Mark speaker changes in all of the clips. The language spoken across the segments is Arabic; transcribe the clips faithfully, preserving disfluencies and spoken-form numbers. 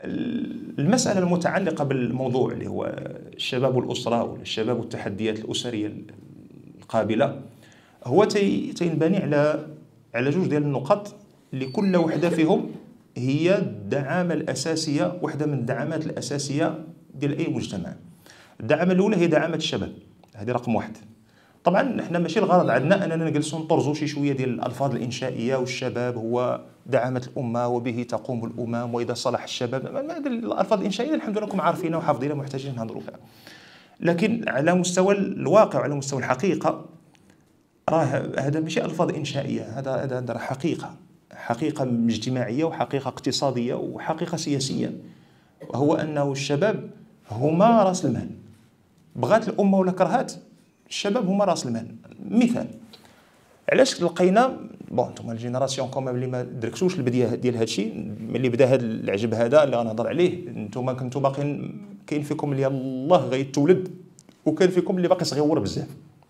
Speaker 1: المسألة المتعلقة بالموضوع اللي هو الشباب والأسرة والشباب والتحديات الأسرية القابلة هو تينبني على على جوج ديال النقط اللي كل وحدة فيهم هي الدعامة الأساسية، وحدة من الدعامات الأساسية ديال أي مجتمع. الدعامة الأولى هي دعامة الشباب، هذه رقم واحد. طبعا احنا ماشي الغرض عندنا اننا نجلسوا نطرزوا شي شويه ديال الالفاظ الانشائيه، والشباب هو دعامه الامه وبه تقوم الامم واذا صلح الشباب، هذه الالفاظ الانشائيه الحمد لله راكم عارفينها وحافظينها محتاجين نهضروا فيها. لكن على مستوى الواقع وعلى مستوى الحقيقه راه هذا ماشي الفاظ انشائيه، هذا هذا هذا حقيقه، حقيقه اجتماعيه وحقيقه اقتصاديه وحقيقه سياسيه، وهو انه الشباب هما راس المال، بغات الامه ولا كرهات الشباب هما راس المال. مثال علاش لقينا بون نتوما الجينيراسيون كومام اللي ما دركتوش البدايه ديال هذا الشيء، ملي بدا هذا العجب هذا اللي غنهضر عليه، نتوما كنتو باقيين كاين فيكم اللي الله غيتولد وكاين فيكم اللي باقي صغيور بزاف.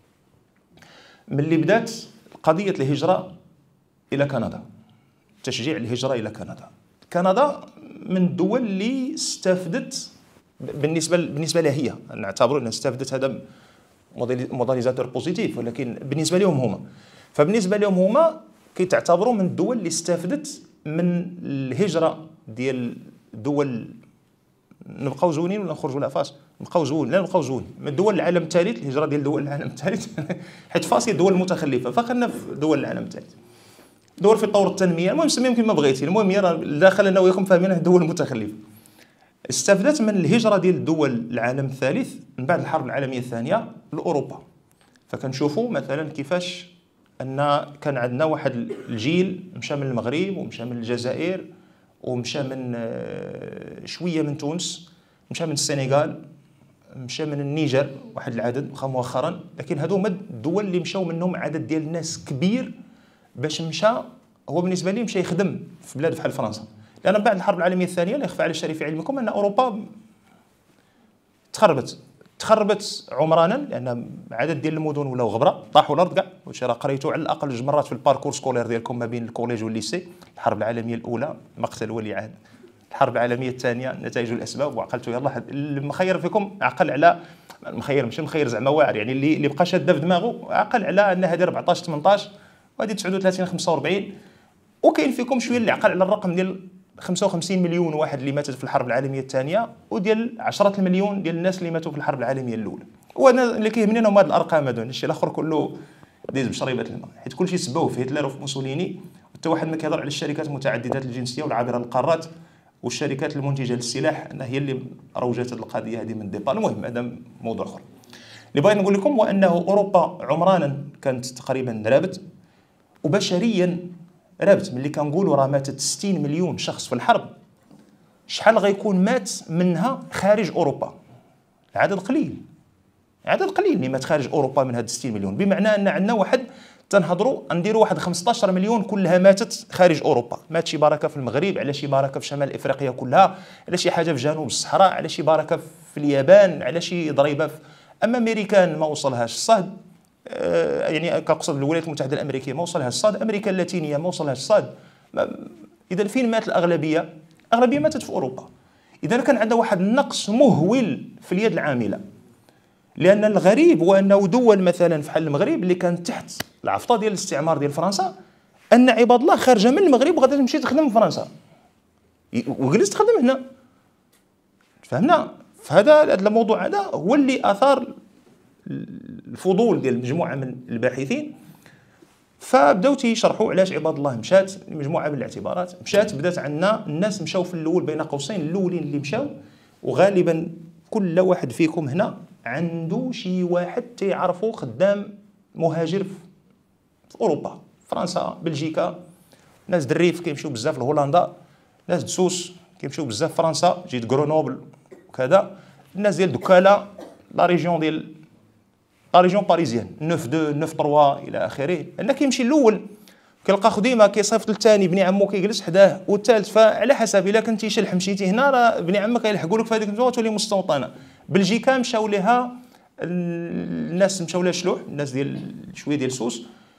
Speaker 1: ملي بدات قضيه الهجره الى كندا، تشجيع الهجره الى كندا، كندا من الدول اللي استفدت بالنسبه بالنسبه لها هي، نعتبروا انها استفدت، هذا موديليزاتور بوزيتيف، ولكن بالنسبه لهم هما، فبالنسبه لهم هما كيتعتبروا من الدول اللي استفدت من الهجره ديال الدول. نبقاو زوينين ولا نخرجوا لافاس؟ نبقاو زوين، لا نبقاو زوين من دول العالم الثالث، الهجره ديال دول العالم الثالث حيت فاس هي الدول المتخلفه، فخلنا في دول العالم الثالث، دول في طور التنميه، المهم سميهم كما بغيتي، المهم هي داخل انا وياكم فاهمين الدول المتخلفه. استفدت من الهجره ديال دول العالم الثالث من بعد الحرب العالميه الثانيه لاوروبا. فكنشوفوا مثلا كيفاش ان كان عندنا واحد الجيل مشى من المغرب ومشى من الجزائر ومشى من شويه من تونس، مشى من السنغال، مشى من النيجر واحد العدد مؤخرا، لكن هذو هما الدول اللي مشاو منهم عدد ديال الناس كبير باش مشى هو بالنسبه لي مشى يخدم في بلاد بحال فرنسا. لأن بعد الحرب العالمية الثانية لا يخفى على الشريف في علمكم أن أوروبا تخربت تخربت عمرانا، لأن عدد ديال المدن ولاو غبرة، طاحوا الأرض كاع، واش راه قريتوا على الأقل جوج مرات في الباركور سكولير ديالكم ما بين الكوليج والليسي. الحرب العالمية الأولى مقتل ولي عهد، الحرب العالمية الثانية نتائج الأسباب، وعقلتوا يلاه المخير فيكم عقل على المخير، ماشي مخير زعما واعر، يعني اللي اللي بقى شاده في دماغه عقل على أن هذه أربعطاش ثمنطاش وهذه تسعة وثلاثين خمسة وأربعين، وكاين فيكم شويه اللي عقل على الرقم ديال خمسة وخمسين مليون واحد اللي ماتت في الحرب العالميه الثانيه، وديال عشرة المليون ديال الناس اللي ماتوا في الحرب العالميه الاولى. وانا اللي كيهمني انا هما هاد الارقام هادو، الشيء الاخر كله ديز بشريبه الماء، حيت كلشي سبوه في هتلر وفي موسوليني، حتى واحد ما كيهضر على الشركات متعددات الجنسيه والعابره للقارات والشركات المنتجه للسلاح انها هي اللي روجت هذه القضيه هذه من ديبار. المهم هذا موضوع اخر. اللي بغيت نقول لكم هو انه اوروبا عمرانا كانت تقريبا رابت، وبشريا رابت. ملي كنقولوا راه ماتت ستين مليون شخص في الحرب، شحال غيكون مات منها خارج اوروبا؟ عدد قليل، عدد قليل اللي مات خارج اوروبا من هاد ستين مليون، بمعنى ان عندنا واحد تنهضروا نديروا واحد خمسطاش مليون كلها ماتت خارج اوروبا، مات شي بركه في المغرب، على شي بركه في شمال افريقيا كلها، على شي حاجه في جنوب الصحراء، على شي بركه في اليابان، على شي ضريبه في... اما امريكان ما وصلهاش الصهد، آه يعني كقصد الولايات المتحده الامريكيه ما وصلهاش الصهد، امريكا اللاتينيه ما وصلهاش الصهد. اذا فين مات الاغلبيه؟ الاغلبيه ماتت في اوروبا. اذا كان عندنا واحد النقص مهول في اليد العامله، لان الغريب هو انه دول مثلا في حال المغرب اللي كانت تحت العفطه ديال الاستعمار ديال فرنسا، ان عباد الله خارجه من المغرب وغادي تمشي تخدم في فرنسا وجلست تخدم هنا. فهمنا؟ فهذا هذا الموضوع هذا هو اللي اثار الفضول ديال مجموعه من الباحثين، فبداو تيشرحوا علاش عباد الله مشات، مجموعه من الاعتبارات مشات. بدات عندنا الناس مشاو في الاول بين قوسين الاولين اللي مشاو، وغالبا كل واحد فيكم هنا عنده شي واحد تيعرفو خدام مهاجر في اوروبا، فرنسا، بلجيكا. ناس دريف كيمشيو بزاف لهولندا، ناس دسوس كيمشيو بزاف فرنسا، جيت غرونوبل وكذا. الناس ديال دكالا لا ريجيون ديال لا ريجيون باريزيان تسعة اثنين تسعة ثلاثة الى اخره، لان كيمشي الاول كيلقى خديمه كيصيفط للثاني بني عمو كيجلس حداه، والثالث فعلى حسب الا كنتي شلح مشيتي هنا راه بني عمك يلحقوا لك في هذيك الوقت تولي مستوطنه. بلجيكا مشاو لها الناس مشاو لها شلوح، الناس ديال شويه ديال سوس،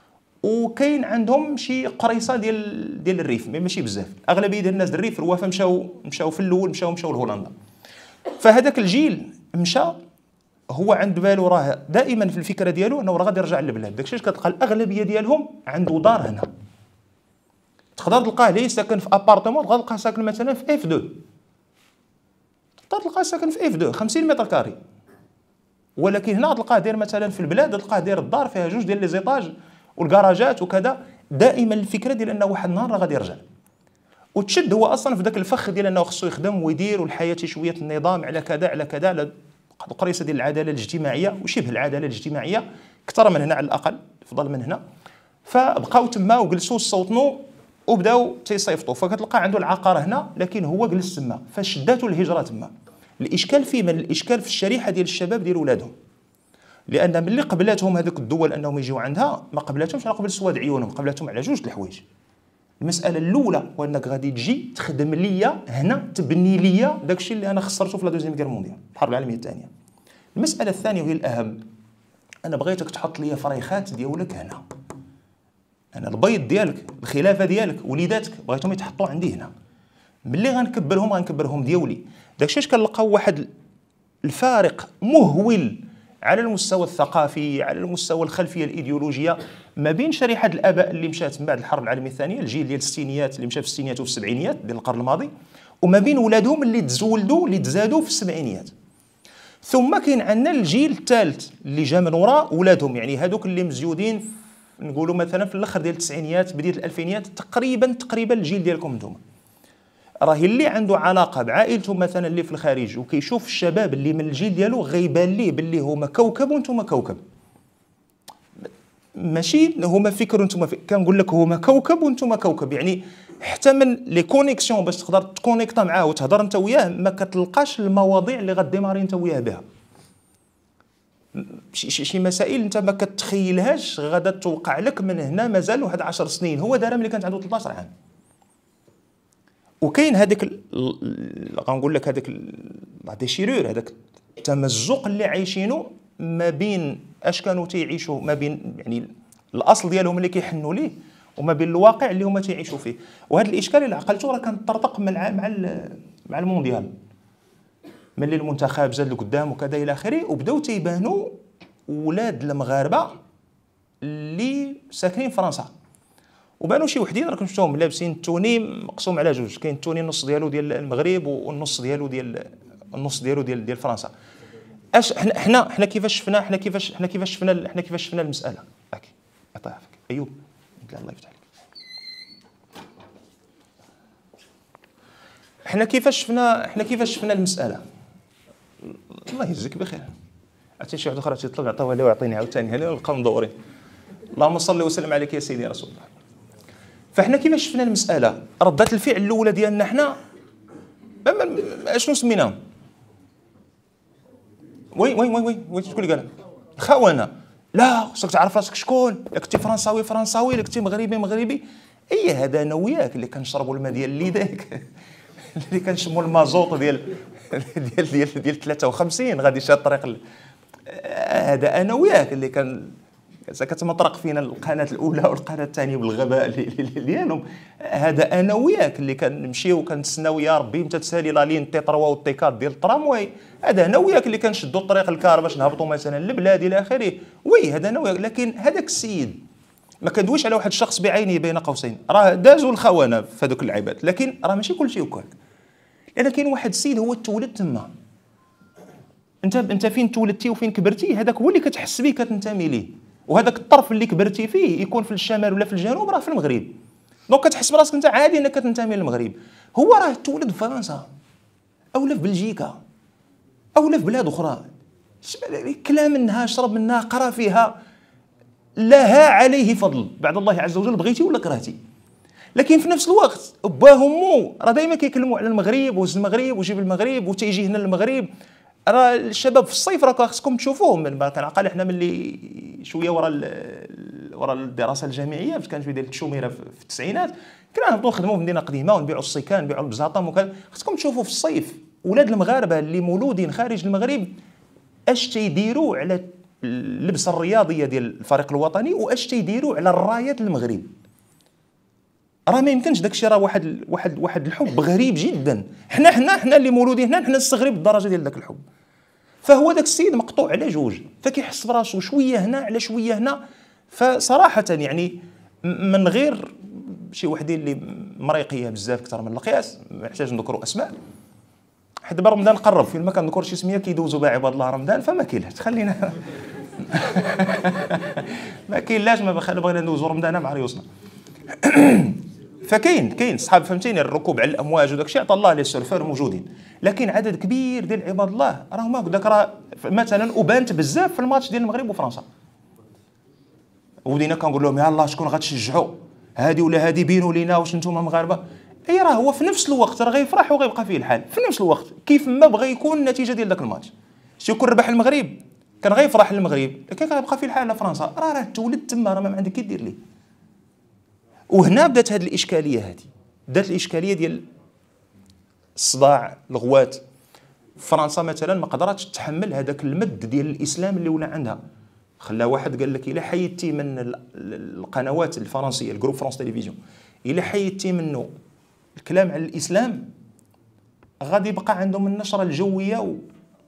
Speaker 1: وكاين عندهم شي قريصه ديال ديال الريف ماشي بزاف. اغلبيه ديال الناس الريف الوفا مشاو مشاو في الاول مشاو مشاو لهولندا. فهذاك الجيل مشى هو عند بالو راه دائما في الفكره ديالو انه راه غادي يرجع للبلاد. داكشي كتلقى الاغلبيه ديالهم عنده دار هنا، تقدر تلقاه ليه ساكن في ابارتمون، تقدر تلقاه ساكن مثلا في اف اثنين، تقدر تلقاه ساكن في اف اثنين خمسين متر كاري. ولكن هنا تلقاه داير مثلا في البلاد تلقاه داير الدار فيها جوج ديال لي زيطاج والكراجات وكذا. دائما الفكره ديال انه واحد النهار راه غادي يرجع، وتشد هو اصلا في ذاك الفخ ديال انه خصو يخدم ويدير والحياه شويه النظام على كذا على كذا على القريصه ديال العداله الاجتماعيه وشبه العداله الاجتماعيه اكثر من هنا على الاقل، افضل من هنا. فبقاو تما وجلسوا صوتنوا وبداو تيصيفطوا. فكتلقى عنده العقار هنا لكن هو جلس تما، فشداتو الهجره تما. الاشكال في من الاشكال في الشريحه ديال الشباب ديال ولادهم، لان ملي قبلاتهم هذوك الدول انهم يجيو عندها ما قبلاتهمش على قبل سواد عيونهم، قبلاتهم على جوج د الحوايج. المساله الاولى هو انك غادي تجي تخدم ليا هنا، تبني ليا داكشي اللي انا خسرته في لا دوزيام غير مونديال الحرب العالميه الثانيه. المساله الثانيه وهي الاهم، انا بغيتك تحط ليا فريخات ديالك هنا. انا البيض ديالك الخلافه ديالك وليداتك بغيتهم يتحطوا عندي هنا. ملي غنكبرهم غنكبرهم ديولي. داكشي اش كنلقاو واحد الفارق مهول على المستوى الثقافي، على المستوى الخلفيه الايديولوجيه ما بين شريحه الاباء اللي مشات من بعد الحرب العالميه الثانيه، الجيل ديال الستينيات اللي مشى في الستينيات وفي السبعينيات ديال القرن الماضي، وما بين ولادهم اللي تزولدوا اللي تزادوا في السبعينيات. ثم كاين عندنا الجيل الثالث اللي جا من وراء ولادهم، يعني هذوك اللي مزيودين نقولوا مثلا في الاخر ديال التسعينيات بدايه الالفينيات، تقريبا تقريبا الجيل ديالكم انتم. راه اللي عنده علاقه بعائلته مثلا اللي في الخارج وكيشوف الشباب اللي من الجيل ديالو غيبان ليه باللي هما كوكب وانتم كوكب. ماشي هما فكر وانتم فكر، كنقول لك هما كوكب وانتم كوكب. يعني حتى من لي كونيكسيون باش تقدر تكونيكتا معاه وتهضر انت وياه ما كتلقاش المواضيع اللي غديماري انت وياه بها. شي شي مسائل انت ما كتخيلهاش غادا توقع لك من هنا مازال واحد عشر سنين. هو دارها ملي كانت عنده ثلاثة عشر عام. وكاين هذاك غنقول لك هذاك لا ديشيرور، هذاك التمزق اللي عايشينه ما بين اش كانوا تيعيشوا، ما بين يعني الاصل ديالهم اللي كيحنوا ليه وما بين الواقع اللي هما تيعيشوا فيه. وهذا الاشكال اللي عقلته راه كان طرطق مع مع مع المونديال، ملي المنتخب زاد لقدام وكذا الى اخره، وبداو تيبانوا ولاد المغاربه اللي ساكنين في فرنسا. وبانوا شي وحدين راكم شفتوهم لابسين التوني مقسوم على جوج، كاين التوني النص ديالو ديال المغرب والنص ديالو ديال النص ديالو ديال ديال فرنسا. اش حنا حنا حنا كيفاش شفنا حنا كيفاش حنا كيفاش شفنا حنا كيفاش شفنا المساله. هاكي عطيها فيك ايوب الله يفتح عليك. حنا كيفاش شفنا حنا كيفاش شفنا المساله. الله يجزيك بخير. عرفتي شي واحد اخر تيطلب عطاوها لي ويعطيني عاوتاني هنا ونبقاو مدورين. اللهم صل وسلم عليك يا سيدي رسول الله. فاحنا كيفاش شفنا المساله؟ ردات الفعل الاولى ديالنا حنا اشنو سميناهم؟ وي وي وي وي وي شكون اللي قال؟ الخونه. لا خصك تعرف راسك شكون، لا كنتي فرنساوي فرنساوي، لا كنتي مغربي مغربي. اي هذا انا وياك اللي كنشربوا الماء ديال الليداك اللي كنشموا المازوط ديال ديال ديال ديال ثلاثة وخمسين غادي شاد الطريق. هذا انا وياك اللي كان كتمطرق فينا القناه الاولى والقناه الثانيه بالغباء ديالهم. هذا انا وياك اللي كنمشيو وكنتسناو يا ربي متى تسالي لا لين تي ثلاثة والتي أربعة ديال الترامواي. هذا انا وياك اللي كنشدوا الطريق الكار باش نهبطوا مثلا للبلاد الى اخره. وي هذا انا وياك. لكن هذاك السيد ما كندويش على واحد الشخص بعينه بين قوسين، راه دازوا الخونه في هذوك اللعيبات، لكن راه ماشي كلشي هكاك. لان كاين واحد السيد هو تولد تما. انت انت فين تولدتي وفين كبرتي هذاك هو اللي كتحس به كتنتمي ليه. وهذاك الطرف اللي كبرتي فيه يكون في الشمال ولا في الجنوب راه في المغرب. دونك كتحس براسك انت عادي انك كتنتمي للمغرب. هو راه تولد في فرنسا اولا في بلجيكا اولا في بلاد اخرى. كلا منها شرب منها قرا فيها لها عليه فضل بعد الله عز وجل، بغيتي ولا كرهتي. لكن في نفس الوقت باه ومو راه دائما كيكلموا على المغرب وهز المغرب وجيب المغرب وتيجي هنا المغرب. راه الشباب في الصيف راه خاصكم تشوفوهم. من كنعقل احنا ملي شويه ورا ورا الدراسه الجامعيه باش كانت في ديال التشوميره في التسعينات كنا نهبطوا نخدموا في مدينه قديمه ونبيعوا السيكان نبيعوا البزاطم وكذا. خاصكم تشوفوا في الصيف اولاد المغاربه اللي مولودين خارج المغرب اش تيديروا على اللبسه الرياضيه ديال الفريق الوطني واش تيديروا على الرايات المغرب. راه ما يمكنش داك الشيء، راه واحد واحد واحد الحب غريب جدا. حنا حنا حنا اللي مولودين هنا حنا نستغرب الدرجه ديال داك الحب. فهو داك السيد مقطوع على جوج، فكيحس براسو شويه هنا على شويه هنا. فصراحه يعني من غير شي وحدين اللي مريقيه بزاف اكثر من القياس، ما نحتاج نذكروا اسماء حيت دابا رمضان قرب، فين ما كنذكر شي سميه كيدوزوا بها عباد الله رمضان، فما كاينلاش خلينا ما كاينلاش، ما بغينا ندوزوا رمضان مع ريوسنا. فكاين كاين صحاب فهمتيني الركوب على الامواج وداك الشيء عطا الله لي السلفار موجودين، لكن عدد كبير ديال عباد الله راهم هكا. داك راه مثلا وبانت بزاف في الماتش ديال المغرب وفرنسا، ودينا كنقول لهم يلاه شكون غتشجعوا، هادي ولا هادي بينوا لينا واش نتوما مغاربه. اي راه هو في نفس الوقت راه غيفرح وغيبقى فيه الحال في نفس الوقت كيف ما بغى يكون النتيجه ديال داك الماتش. شي يكون ربح المغرب كان غيفرح المغرب، لكن غيبقى فيه الحال فرنسا، راه راه تولد تما، راه ما عندك كي دير ليه. وهنا بدات هذه الاشكاليه، هذه بدات الاشكاليه ديال الصداع الغوات. فرنسا مثلا ما قدرتش تتحمل هذاك المد ديال الاسلام اللي ولا عندها، خلا واحد قال لك الا حيدتي من القنوات الفرنسيه الجروب فرانس تيليفزيون الا حيدتي منه الكلام على الاسلام غادي يبقى عندهم النشره الجويه و...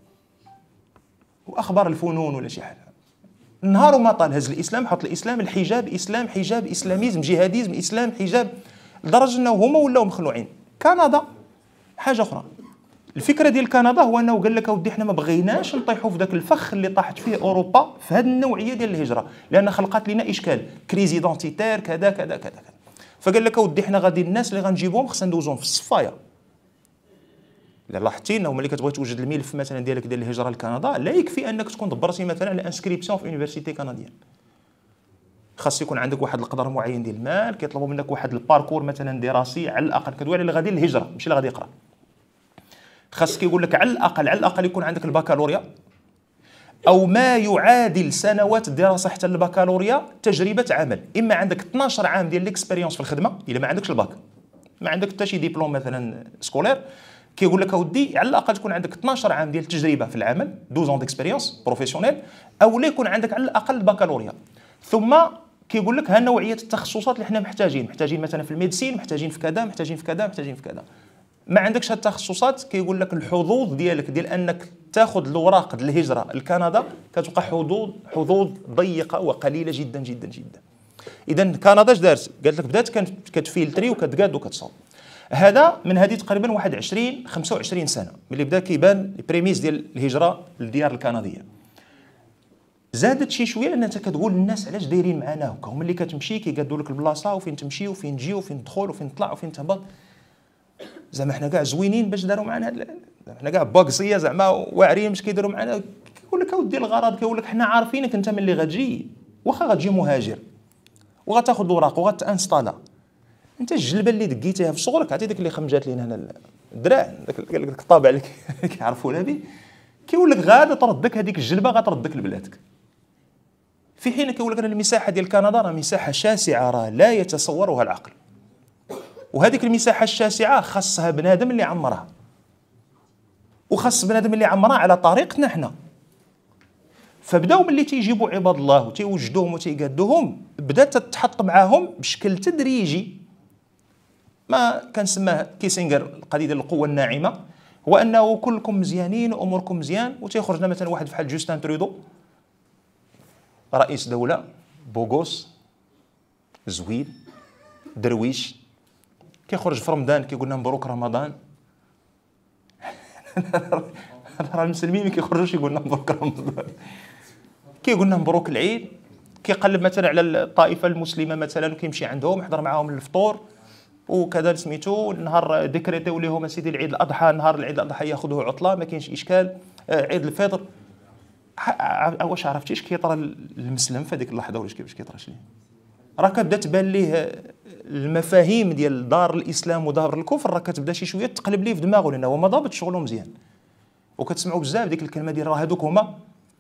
Speaker 1: واخبار الفنون ولا شي حاجه. نهار وما طال هز الاسلام، حط الاسلام الحجاب، اسلام حجاب، اسلاميزم جهاديزم، اسلام حجاب، لدرجه انه هما ولاو مخلوعين. كندا حاجه اخرى. الفكره ديال كندا هو انه قال لك اودي حنا ما بغيناش نطيحوا في ذاك الفخ اللي طاحت فيه اوروبا في هذه النوعيه ديال الهجره، لان خلقت لنا اشكال كريزي دونتيتير كذا كذا كذا. فقال لك اودي حنا غادي الناس اللي غنجيبوهم خصنا ندوزوهم في الصفايه. الا لاحظتي انه ملي كتبغي توجد الملف مثلا ديالك ديال الهجره لكندا لا يكفي انك تكون دبرتي مثلا على انسكريبسيون في يونيفرسيتي كنديان، خاص يكون عندك واحد القدر معين ديال المال، كيطلبوا منك واحد الباركور مثلا دراسي على الاقل، كدوي على غادي للهجره ماشي اللي غادي يقرا. خاص كيقول لك على الاقل على الاقل يكون عندك البكالوريا او ما يعادل سنوات الدراسه حتى البكالوريا تجربه عمل، اما عندك اثناش عام ديال ليكسبيريونس في الخدمه الا ما عندكش الباك، ما عندك حتى شي ديبلوم مثلا سكولير، كيقول لك اودي على الاقل تكون عندك اثناش عام ديال التجربه في العمل اثناش عام ديكسبيريونس بروفيسيونيل، او لا يكون عندك على الاقل البكالوريا. ثم كيقول لك ها نوعيه التخصصات اللي حنا محتاجين، محتاجين مثلا في الميديسين، محتاجين في كذا، محتاجين في كذا، محتاجين في كذا. ما عندكش هاد التخصصات كيقول لك الحظوظ ديالك ديال انك تاخذ الاوراق ديال الهجره لكندا كتبقى حظوظ حظوظ ضيقه وقليله جدا جدا جدا. اذا كندا اش دارت؟ قالت لك بدات كانت كتفيلتري وكتقاد وكتصاوب. هذا من هذه تقريبا واحد عشرين خمسة وعشرين سنه ملي بدا كيبان البريميس ديال الهجره للديار الكنديه. زادت شي شويه لان انت كتقول للناس علاش دايرين معنا هكا، هما اللي كتمشي كيقادوا لك البلاصه وفين تمشي وفين تجي وفين تدخل وفين تطلع وفين تهبط. زعما حنا كاع زوينين باش داروا معنا، حنا كاع باكسيه زعما واعرين باش كيديروا معنا. كيقول لك اودي الغرض، كيقول لك حنا عارفينك انت ملي غتجي واخا غتجي مهاجر وغتاخذ الاوراق وغتانستالا، انت الجلبه اللي دقيتيها في صغرك عرفتي داك اللي خمجات لينا هنا الدراع داك الطابع اللي كيعرفونا به، كيقول لك غادا تردك هذيك الجلبه غتردك لبلادك. في حين كيقول لك المساحه ديال كندا راه مساحه شاسعه راه لا يتصورها العقل، وهذيك المساحه الشاسعه خاصها بنادم اللي عمرها، وخاص بنادم اللي عمرها على طريقتنا حنا. فبداو ملي تيجيبوا عباد الله وتيوجدوهم وتيقادوهم بدات تتحط معاهم بشكل تدريجي ما كنسماه كيسينغر القضيه ديال القوه الناعمه، هو انه كلكم مزيانين واموركم مزيان، وتيخرج لنا مثلا واحد بحال جوستان ترودو رئيس دوله بوغوس زوين درويش، كيخرج في رمضان كيقول لنا مبروك رمضان. راه المسلمين ما كيخرجوش يقول لنا مبروك رمضان، كيقول لنا مبروك العيد. كيقلب مثلا على الطائفه المسلمه مثلا وكيمشي عندهم يحضر معاهم الفطور وكذا سميتو، نهار ديكريتيو ليهم سيدي العيد الاضحى، نهار العيد الاضحى ياخذوه عطله ما كاينش اشكال. عيد الفطر واش عرفتي اش كيطرى المسلم في هذيك اللحظه ولا كيفاش كيطرى شي؟ راه كتبدا تبان ليه المفاهيم ديال دار الاسلام ودار الكفر راه كتبدا شي شويه تقلب ليه في دماغه، لانه هو ما ضابط شغله مزيان. وكتسمعوا بزاف ديك الكلمه ديال راه هذوك هما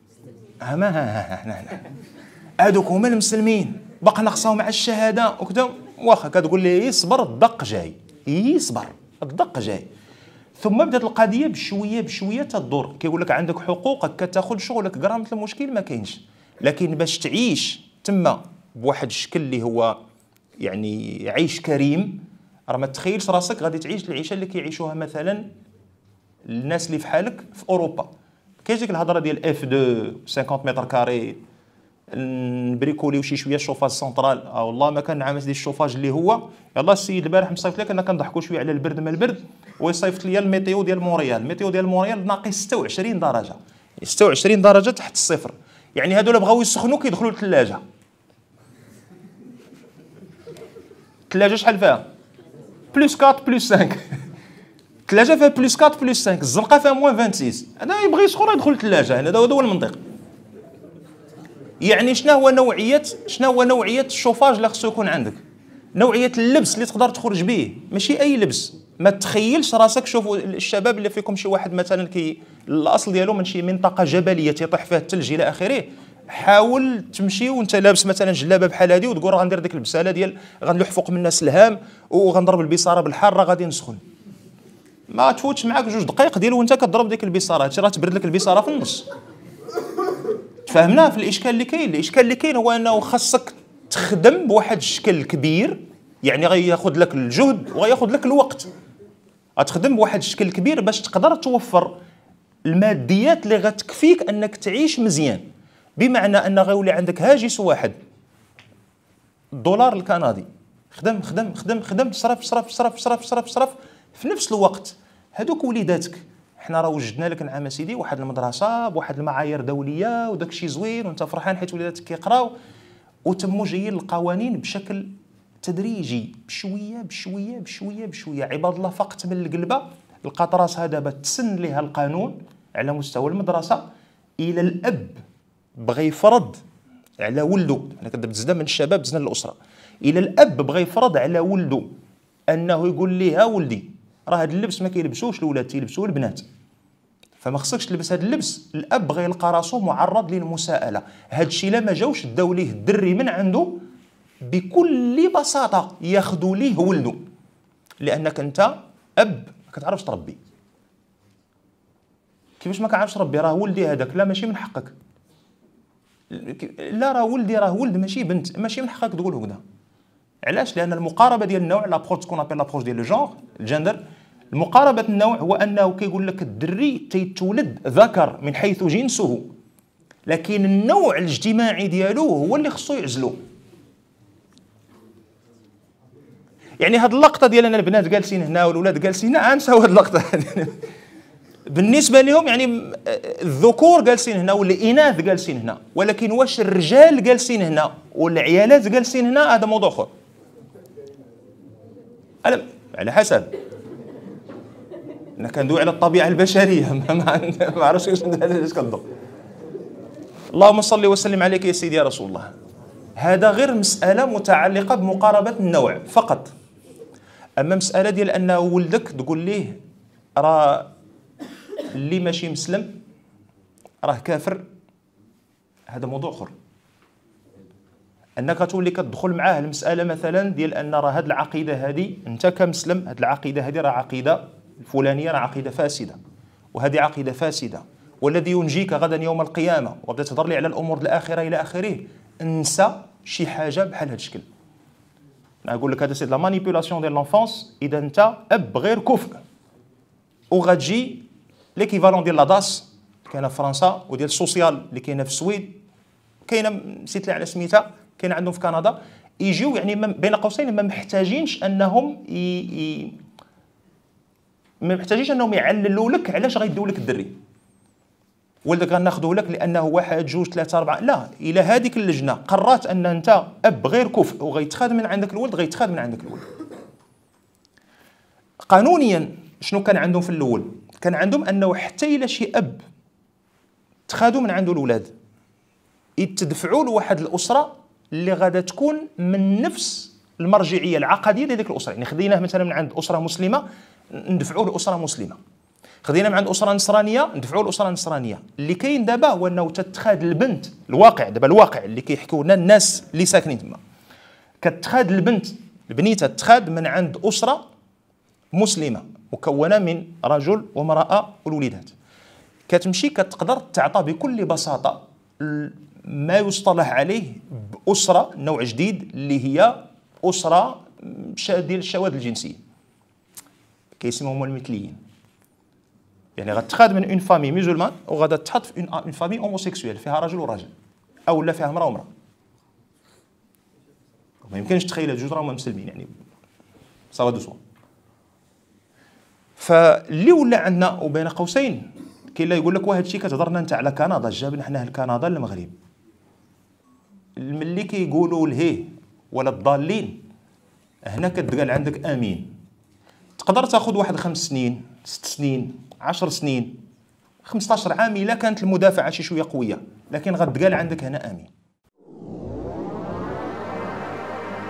Speaker 1: هما هذوك هما المسلمين باقي ناقصاو مع الشهاده وكذا، واخا كتقول ليه يصبر الدق جاي، يصبر الدق جاي. ثم بدات القضيه بشويه بشويه تدور، كيقول لك عندك حقوقك كتاخذ شغلك كرا مثل المشكل ما كاينش، لكن باش تعيش تما بواحد الشكل اللي هو يعني عيش كريم، راه ما تخيلش راسك غادي تعيش العيشه اللي كيعيشوها مثلا الناس اللي في حالك في اوروبا. كاينش ديك الهضره ديال اف اثنين خمسين متر كاري نبريكوليو شي شويه الشوفاج سنترال، اه والله ما كان عامل ديال الشوفاج اللي هو يلاه السيد البارح مصيفط لك، انا كنضحكوا شويه على البرد ما البرد، ويصيفط لي الميتيو ديال مونريال، الميتيو ديال مونريال ناقص ستة وعشرين درجه، يعني ستة وعشرين درجه تحت الصفر، يعني هادو بغاو يسخنوا كيدخلوا للثلاجه. الثلاجه شحال فيها؟ بلس أربعة بلس خمسة. الثلاجه فيها بلس أربعة بلس خمسة، الزنقه فيها موان ستة وعشرين، هذا يبغي يسخن يدخل للثلاجه، هذا هو المنطق. يعني شنو هو نوعيه شنو هو نوعيه الشوفاج اللي خصو يكون عندك؟ نوعيه اللبس اللي تقدر تخرج به، ماشي اي لبس. ما تخيلش راسك، شوفوا الشباب اللي فيكم شي واحد مثلا كي الاصل ديالو من شي منطقه جبليه تيطيح فيها الثلج الى اخره، حاول تمشي وانت لابس مثلا جلابه بحال هذه وتقول راه غندير ديك البساله ديال غنلوح فوق من الناس الهام وغنضرب البصاره بالحار راه غادي نسخن. ما تفوتش معاك جوج دقائق ديال وانت كضرب ديك البصاره، هادشي راه تبرد لك البصاره في النص. تفاهمنا في الاشكال اللي كاين؟ الاشكال اللي كاين هو انه خاصك تخدم بواحد الشكل كبير، يعني غياخذ لك الجهد وغياخذ لك الوقت. غتخدم بواحد الشكل كبير باش تقدر توفر الماديات اللي غتكفيك انك تعيش مزيان، بمعنى ان غيولي عندك هاجس واحد الدولار الكندي، خدم خدم خدم خدم صرف صرف صرف صرف صرف صرف في نفس الوقت هذوك وليداتك. حنا راه وجدنا لك نعم سيدي واحد المدرسه بواحد المعايير دوليه وداك الشيء زوين وانت فرحان حيت وليداتك كيقراو، وتموا جايين القوانين بشكل تدريجي بشويه بشويه بشويه بشويه. عباد الله فقط من القلبه القطراس هذا دابا تسن لها القانون على مستوى المدرسه، الى الاب بغى يفرض على ولده، انا كنت بزنا من الشباب بزنا الاسره، الى الاب بغى يفرض على ولده انه يقول ليه ها ولدي راه هذا اللبس ما كيلبسوش الاولاد تيلبسوه البنات، فما خصكش تلبس هذا اللبس. الاب بغى يلقى راسو معرض للمساءله. هذا الشيء لا ما جاوش داو ليه الدري من عنده بكل بساطه ياخذوا ليه ولده، لانك انت اب ما كتعرفش تربي. كيفاش ما كنعرفش تربي؟ راه ولدي هذاك، لا ماشي من حقك، لا راه ولدي راه ولد ماشي بنت، ماشي من حقك تقول هكذا. علاش؟ لان المقاربه ديال النوع لابروش كون ابل لابروش ديال لو جونغ الجندر، المقاربه النوع هو انه كيقول لك الدري تيتولد ذكر من حيث جنسه، لكن النوع الاجتماعي ديالو هو اللي خصو يعزلو. يعني هاد اللقطه ديال ان البنات جالسين هنا والولاد جالسين هنا انساو هاد اللقطه. بالنسبه لهم يعني الذكور جالسين هنا والاناث جالسين هنا، ولكن واش الرجال جالسين هنا والعيالات جالسين هنا هذا موضوع اخر. على حسب، انا كندوي على الطبيعه البشريه، ما ما عرفتش واش علاش كنضر. اللهم صل وسلم عليك يا سيدي يا رسول الله. هذا غير مساله متعلقه بمقاربه النوع فقط. اما مساله ديال ان ولدك تقول ليه راه اللي ماشي مسلم راه كافر، هذا موضوع اخر. انك تولي كتدخل معاه المساله مثلا ديال ان راه هذه العقيده هذه انت كمسلم، هذه العقيده هذه راه عقيده الفلانيه راه عقيده فاسده، وهذه عقيده فاسده، والذي ينجيك غدا يوم القيامه وبدا تهضر لي على الامور الاخره الى اخره، انسى شي حاجه بحال هذا الشكل. نقول لك هذا سي لا مانيبيولاسيون ديال لونفونس. اذا انت اب غير كفء وغتجي ليكيفالون ديال لاداس كاينه في فرنسا وديال السوسيال اللي كاينه في السويد، كاينه نسيت لي على سميتها، كاينه عندهم في كندا، يجيو يعني بين قوسين ما محتاجينش انهم ي... ي... ما محتاجينش انهم يعللوا لك علاش غيدوا لك الدري. ولدك غناخذوه لك لانه واحد جوج ثلاثه اربعه، لا، الى هذيك اللجنه قررت ان انت اب غير كفء وغيتخاد من عندك الولد غيتخاد من عندك الولد. قانونيا شنو كان عندهم في الاول؟ كان عندهم انه حتى الى شي اب تخادوا من عنده الاولاد يتدفعوا لواحد الاسره اللي غادا تكون من نفس المرجعيه العقديه ديال ديك الاسره. يعني خديناه مثلا من عند اسره مسلمه ندفعوه لاسره مسلمه، خدينا من عند اسره نصرانيه ندفعوه لاسره نصرانيه. اللي كاين دابا هو انه تتخاد البنت، الواقع دابا الواقع اللي كيحكيو لنا الناس اللي ساكنين تما، كتخاد البنت البنيته تتخاد من عند اسره مسلمه مكونه من رجل وامراه والوليدات، كتمشي كتقدر تعطى بكل بساطه ما يصطلح عليه باسره نوع جديد اللي هي اسره ديال الشواذ الجنسيه، كيسموهم المثليين. يعني غتخاد من اون فامي ميزولمان وغادا تحط في اون فامي هوموسيكسويل فيها راجل وراجل، او لا فيها امراه وامراه. ما يمكنش تخيل هاد جوج راهم مسلمين يعني سوا دو سوا. فاللي ولا عندنا وبين قوسين كاين اللي يقول لك واه هادشي كتهضرنا انت على كندا، جابنا حنا لكندا للمغرب. ملي كيقولوا الهي ولا الضالين هنا كتقال عندك امين. تقدر تاخذ واحد خمس سنين ست سنين عشر سنين خمسطاش عام الا كانت المدافعه شي شويه قويه، لكن غتقال عندك هنا امين.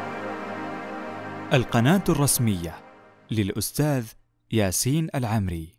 Speaker 2: القناة الرسمية للأستاذ ياسين العمري.